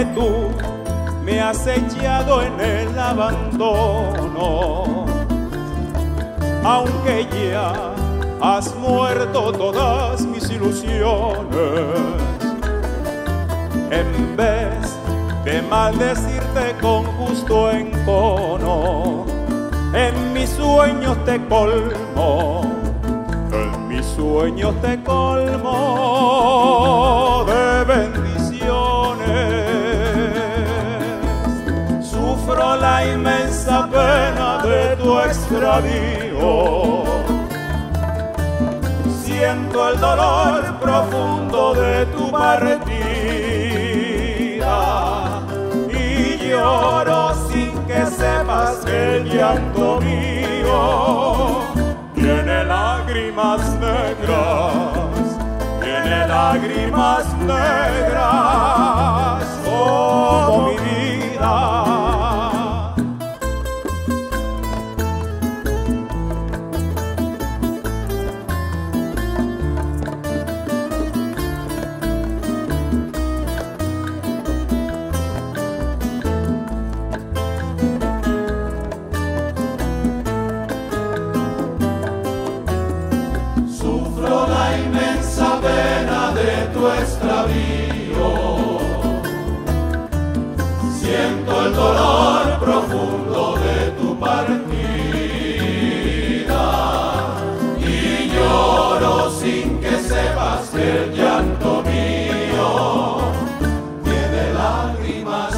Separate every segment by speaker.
Speaker 1: porque tú me has echado en el abandono. Aunque ya has muerto todas mis ilusiones, en vez de maldecirte con justo encono, en mis sueños te colmo, en mis sueños te colmo de bendiciones. Sufro la inmensa pena de tu extravío, siento el dolor profundo de tu partida y lloro sin que sepas que el llanto mío tiene lágrimas negras, tiene lágrimas negras como mi vida.
Speaker 2: Extravío, siento el dolor profundo de tu partida y lloro sin que sepas que el llanto mío tiene lágrimas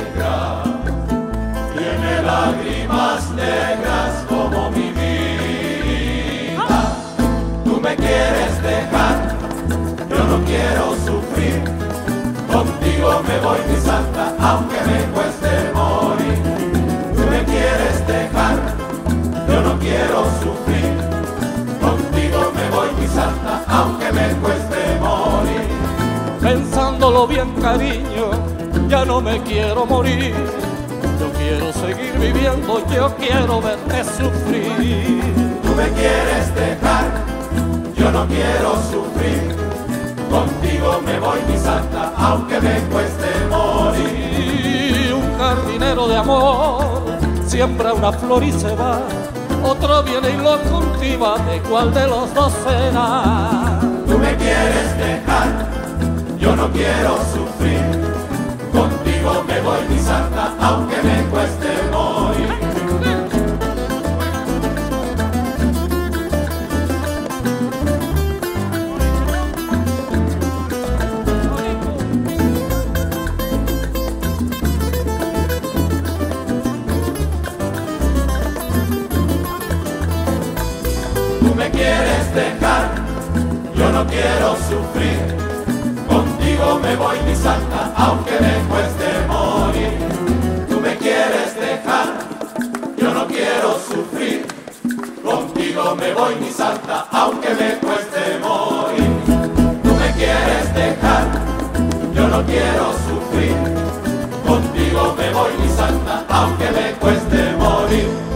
Speaker 2: negras como mi vida. Tú me quieres dejar, yo no quiero sufrir, contigo me voy mi santa, aunque me cueste morir. Tú me quieres dejar, yo no quiero sufrir, contigo me voy mi santa, aunque me cueste morir.
Speaker 3: Pensándolo bien, cariño, ya no me quiero morir. Yo quiero seguir viviendo, yo quiero verte sufrir.
Speaker 2: Tú me quieres dejar, yo no quiero sufrir, contigo me voy mi santa, aunque me cueste morir.
Speaker 3: Y un jardinero de amor siembra una flor y se va, otro viene y lo cultiva, ¿de cuál de los dos será?
Speaker 2: Tú me quieres dejar, yo no quiero sufrir, contigo me voy mi santa, aunque me cueste morir. Tú me quieres dejar, yo no quiero sufrir, contigo me voy mi santa, aunque me cueste morir. Tú me quieres dejar, yo no quiero sufrir, contigo me voy mi santa, aunque me cueste morir. Tú me quieres dejar, yo no quiero sufrir, contigo me voy mi santa, aunque me cueste morir.